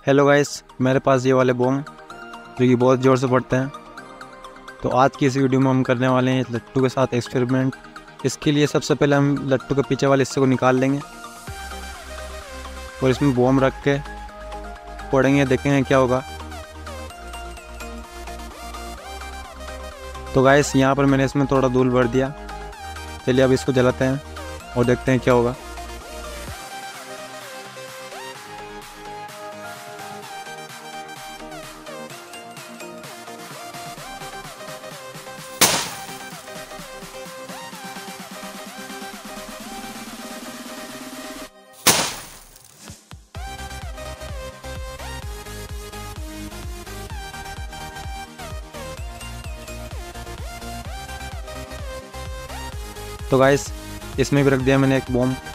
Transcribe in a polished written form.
Hello guys, मेरे पास ये वाले बॉम्ब जो कि बहुत ज़ोर से फटते हैं। तो आज की इस वीडियो में हम करने वाले हैं इस लट्टू के साथ एक्सपेरिमेंट। इसके लिए सबसे पहले हम लट्टू के पीछे वाले हिस्से को निकाल लेंगे और इसमें बॉम्ब रख के फोड़ेंगे, देखेंगे क्या होगा। तो गाइस यहाँ पर मैंने इसमें थोड़ा धूल भर दिया। चलिए अब इसको जलाते हैं और देखते हैं क्या होगा। तो गाइस इसमें भी रख दिया मैंने एक बॉम्ब।